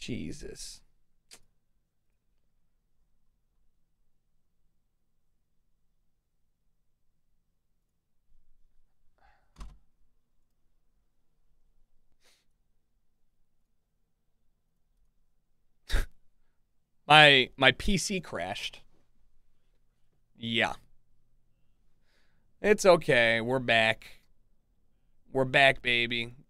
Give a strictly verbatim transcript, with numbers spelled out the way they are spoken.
Jesus. My my P C crashed. Yeah. It's okay. We're back. We're back, baby.